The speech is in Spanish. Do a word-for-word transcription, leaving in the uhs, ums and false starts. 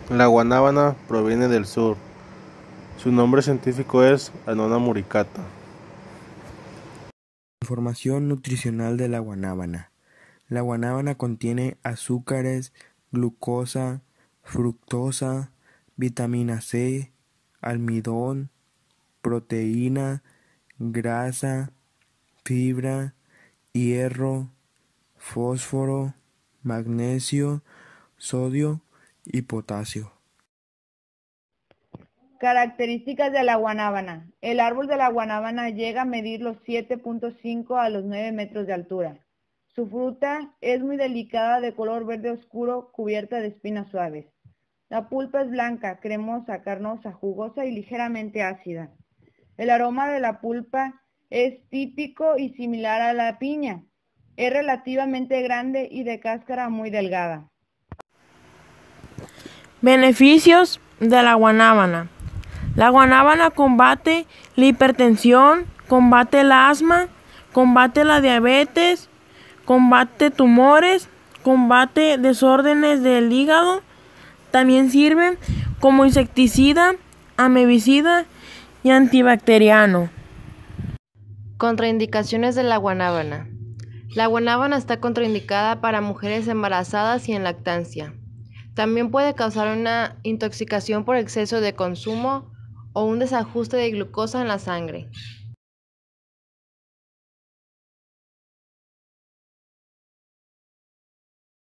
La guanábana proviene del sur. Su nombre científico es Annona muricata. Información nutricional de la guanábana. La guanábana contiene azúcares, glucosa, fructosa, vitamina C, almidón, proteína, grasa, fibra, hierro, fósforo, magnesio, sodio y potasio. Características de la guanábana. El árbol de la guanábana llega a medir los siete punto cinco a los nueve metros de altura. Su fruta es muy delicada, de color verde oscuro, cubierta de espinas suaves. La pulpa es blanca, cremosa, carnosa, jugosa y ligeramente ácida. El aroma de la pulpa es típico y similar a la piña. Es relativamente grande y de cáscara muy delgada. Beneficios de la guanábana. La guanábana combate la hipertensión, combate el asma, combate la diabetes, combate tumores, combate desórdenes del hígado. También sirve como insecticida, amebicida y antibacteriano. Contraindicaciones de la guanábana. La guanábana está contraindicada para mujeres embarazadas y en lactancia. También puede causar una intoxicación por exceso de consumo o un desajuste de glucosa en la sangre.